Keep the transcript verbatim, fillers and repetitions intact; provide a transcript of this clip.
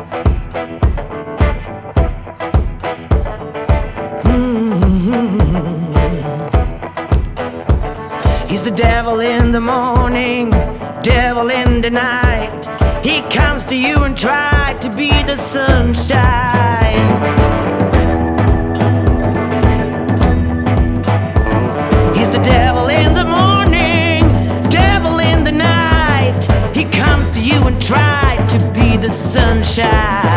He's the devil in the morning, devil in the night. He comes to you and tries to be the sunshine. He's the devil in the morning, devil in the night. He comes to you and tries to be the sunshine.